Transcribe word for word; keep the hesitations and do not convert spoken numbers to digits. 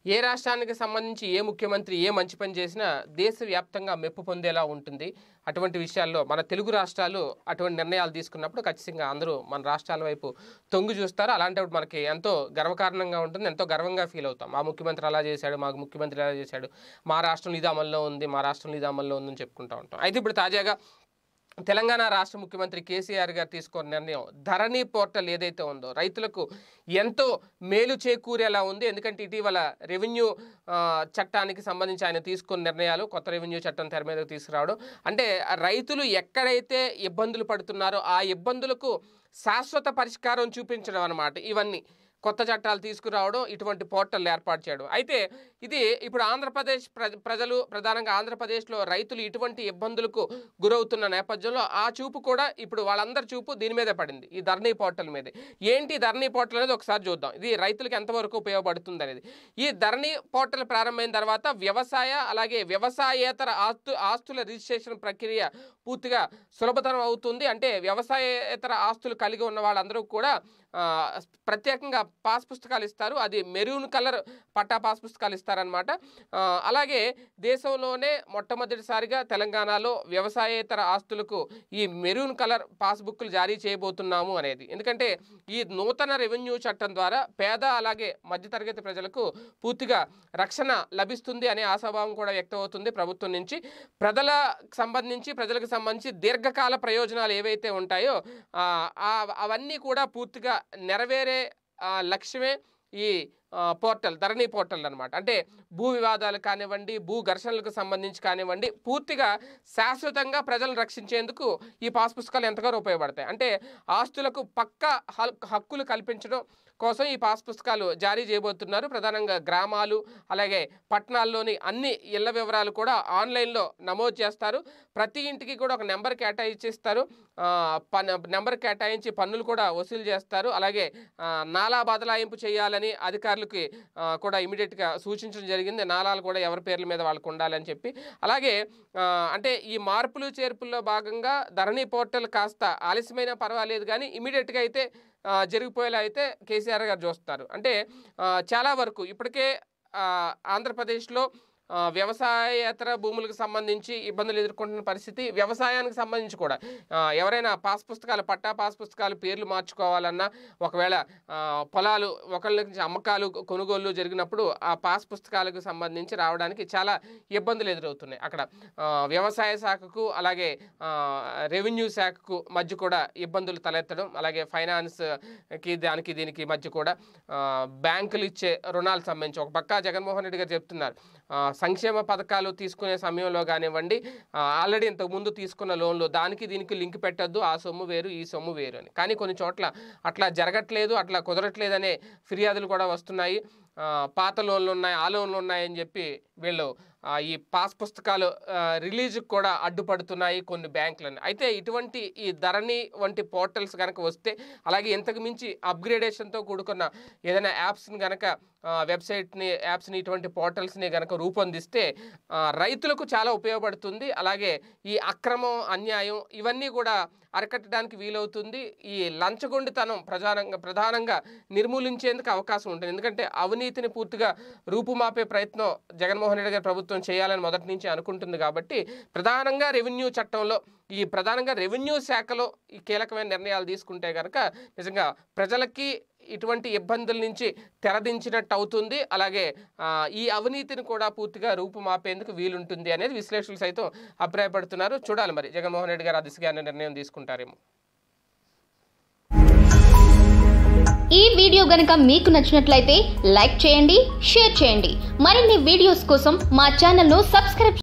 ఏ రాష్ట్రానికి సంబంధించి ఏ ముఖ్యమంత్రి ఏ మంచి పని చేసినా దేశవ్యాప్తంగా మెప్పు పొందేలా ఉంటుంది. అటువంటి విషయాల్లో మన తెలుగు రాష్ట్రాలు అటువంటి నిర్ణయాలు తీసుకున్నప్పుడు ఖచ్చితంగా అందరూ మన రాష్ట్రాల వైపు తొంగి చూస్తారు. అలాంటప్పుడు మనకి ఎంతో గర్వకారణంగా ఉంటుంది, ఎంతో గర్వంగా ఫీల్ అవుతాం. మా ముఖ్యమంత్రి అలా చేశాడు, మాకు ముఖ్యమంత్రి అలా చేశాడు, మా రాష్ట్రంలో ఇది అమల్లో ఉంది, మా రాష్ట్రంలో ఇది అమల్లో ఉందని చెప్పుకుంటూ ఉంటాం. అయితే ఇప్పుడు తాజాగా తెలంగాణ రాష్ట్ర ముఖ్యమంత్రి కేసీఆర్ గారు తీసుకున్న నిర్ణయం ధరణి పోర్టల్ ఏదైతే ఉందో రైతులకు ఎంతో మేలు చేకూరేలా ఉంది. ఎందుకంటే ఇటీవల రెవెన్యూ చట్టానికి సంబంధించి ఆయన తీసుకున్న నిర్ణయాలు, కొత్త రెవెన్యూ చట్టం తెర మీదకు తీసుకురావడం, అంటే రైతులు ఎక్కడైతే ఇబ్బందులు పడుతున్నారో ఆ ఇబ్బందులకు శాశ్వత పరిష్కారం చూపించడం అన్నమాట. ఇవన్నీ కొత్త చట్టాలు తీసుకురావడం, ఇటువంటి పోర్టల్ ఏర్పాటు చేయడం. అయితే ఇది ఇప్పుడు ఆంధ్రప్రదేశ్ ప్రజలు ప్రధానంగా ఆంధ్రప్రదేశ్లో రైతులు ఇటువంటి ఇబ్బందులకు గురవుతున్న నేపథ్యంలో ఆ చూపు కూడా ఇప్పుడు వాళ్ళందరి చూపు దీని మీదే పడింది, ఈ ధరణి పోర్టల్ మీదే. ఏంటి ధరణి పోర్టల్ అనేది ఒకసారి చూద్దాం, ఇది రైతులకు ఎంతవరకు ఉపయోగపడుతుంది అనేది. ఈ ధరణి పోర్టల్ ప్రారంభమైన తర్వాత వ్యవసాయ అలాగే వ్యవసాయేతర ఆస్తు ఆస్తుల రిజిస్ట్రేషన్ ప్రక్రియ పూర్తిగా సులభతరం అవుతుంది. అంటే వ్యవసాయేతర ఆస్తులు కలిగి ఉన్న వాళ్ళందరూ కూడా ప్రత్యేకంగా పాస్ పుస్తకాలు ఇస్తారు. అది మెరూన్ కలర్ పట్టా పాస్ పుస్తకాలు ఇస్తారనమాట. అలాగే దేశంలోనే మొట్టమొదటిసారిగా తెలంగాణలో వ్యవసాయేతర ఆస్తులకు ఈ మెరూన్ కలర్ పాస్బుక్లు జారీ చేయబోతున్నాము అనేది. ఎందుకంటే ఈ నూతన రెవెన్యూ చట్టం ద్వారా పేద అలాగే మధ్యతరగతి ప్రజలకు పూర్తిగా రక్షణ లభిస్తుంది అనే ఆశాభావం కూడా వ్యక్తమవుతుంది ప్రభుత్వం నుంచి. ప్రజలకు సంబంధించి ప్రజలకు సంబంధించి దీర్ఘకాల ప్రయోజనాలు ఏవైతే ఉంటాయో అవన్నీ కూడా పూర్తిగా నెరవేరే లక్ష్యమే ఈ పోర్టల్, ధరణి పోర్టల్ అనమాట. అంటే భూ వివాదాలు కానివ్వండి, భూ ఘర్షణలకు సంబంధించి కానివ్వండి, పూర్తిగా శాశ్వతంగా ప్రజలను రక్షించేందుకు ఈ పాస్ పుస్తకాలు ఎంతగానో ఉపయోగపడతాయి. అంటే ఆస్తులకు పక్కా హక్కులు కల్పించడం కోసం ఈ పాస్ పుస్తకాలు జారీ చేయబోతున్నారు. ప్రధానంగా గ్రామాలు అలాగే పట్టణాల్లోని అన్ని ఇళ్ల వివరాలు కూడా ఆన్లైన్లో నమోదు చేస్తారు. ప్రతి ఇంటికి కూడా ఒక నెంబర్ కేటాయించిస్తారు. నెంబర్ కేటాయించి పన్నులు కూడా వసూలు చేస్తారు. అలాగే నాలా బదలాయింపు చేయాలని అధికారులకి కూడా ఇమీడియట్గా సూచించడం జరిగింది. నాలాలు కూడా ఎవరి పేర్ల మీద వాళ్ళకు ఉండాలని చెప్పి. అలాగే అంటే ఈ మార్పులు చేర్పుల్లో భాగంగా ధరణి పోర్టల్ కాస్త ఆలస్యమైనా పర్వాలేదు కానీ ఇమీడియట్గా అయితే జరిగిపోయేలా అయితే కేసీఆర్ గారు చూస్తారు. అంటే చాలా వరకు ఇప్పటికే ఆంధ్రప్రదేశ్లో వ్యవసాయేతర భూములకు సంబంధించి ఇబ్బందులు ఎదుర్కొంటున్న పరిస్థితి. వ్యవసాయానికి సంబంధించి కూడా ఎవరైనా పాస్ పుస్తకాలు పట్టా పాస్ పుస్తకాలు పేర్లు మార్చుకోవాలన్నా, ఒకవేళ పొలాలు ఒకళ్ళ నుంచి అమ్మకాలు కొనుగోలు జరిగినప్పుడు ఆ పాస్ పుస్తకాలకు సంబంధించి రావడానికి చాలా ఇబ్బందులు ఎదురవుతున్నాయి. అక్కడ వ్యవసాయ శాఖకు అలాగే రెవెన్యూ శాఖకు మధ్య కూడా ఇబ్బందులు తలెత్తడం, అలాగే ఫైనాన్స్కి దానికి దీనికి మధ్య కూడా బ్యాంకులు ఇచ్చే రుణాలకు సంబంధించి ఒక పక్క జగన్మోహన్ రెడ్డి గారు చెప్తున్నారు సంక్షేమ పథకాలు తీసుకునే సమయంలో కానివ్వండి, ఆల్రెడీ ఇంతకుముందు తీసుకున్న లోన్లు దానికి దీనికి లింక్ పెట్టద్దు, ఆ సొమ్ము వేరు ఈ సొమ్ము వేరు అని. కానీ కొన్ని చోట్ల అట్లా జరగట్లేదు, అట్లా కుదరట్లేదు అనే ఫిర్యాదులు కూడా వస్తున్నాయి. పాత లోన్లు ఉన్నాయి, ఆ లోన్లు ఉన్నాయని చెప్పి వీళ్ళు ఈ పాస్ పుస్తకాలు రిలీజ్కి కూడా అడ్డుపడుతున్నాయి కొన్ని బ్యాంకులని. అయితే ఇటువంటి ఈ ధరణి వంటి పోర్టల్స్ కనుక వస్తే, అలాగే ఇంతకు మించి అప్గ్రేడేషన్తో కూడుకున్న ఏదైనా యాప్స్ని కనుక వెబ్సైట్ని యాప్స్ని ఇటువంటి పోర్టల్స్ని కనుక రూపొందిస్తే రైతులకు చాలా ఉపయోగపడుతుంది. అలాగే ఈ అక్రమం అన్యాయం ఇవన్నీ కూడా అరికట్టడానికి వీలవుతుంది. ఈ లంచగొండితనం ప్రధానంగా ప్రధానంగా నిర్మూలించేందుకు అవకాశం ఉంటుంది. ఎందుకంటే అవినీతిని పూర్తిగా రూపుమాపే ప్రయత్నం జగన్మోహన్ రెడ్డి గారి ప్రభుత్వం చేయాలని మొదటి నుంచి అనుకుంటుంది. కాబట్టి ప్రధానంగా రెవెన్యూ చట్టంలో ఈ ప్రధానంగా రెవెన్యూ శాఖలో ఈ కీలకమైన నిర్ణయాలు తీసుకుంటే కనుక నిజంగా ప్రజలకి ఇటువంటి ఇబ్బందుల నుంచి తెరదించినట్టు అవుతుంది. అలాగే ఈ అవినీతిని కూడా పూర్తిగా రూపుమాపేందుకు వీలుంటుంది అనేది విశ్లేషకులు సైతం అభిప్రాయపడుతున్నారు. చూడాలి మరి జగన్మోహన్ రెడ్డి గారు ఆ దిశగా నిర్ణయం తీసుకుంటారేమో. ఈ వీడియో గనుక మీకు నచ్చినట్లయితే లైక్ చేయండి, షేర్ చేయండి. మరిన్ని వీడియోస్ కోసం మా ఛానల్ను సబ్స్క్రైబ్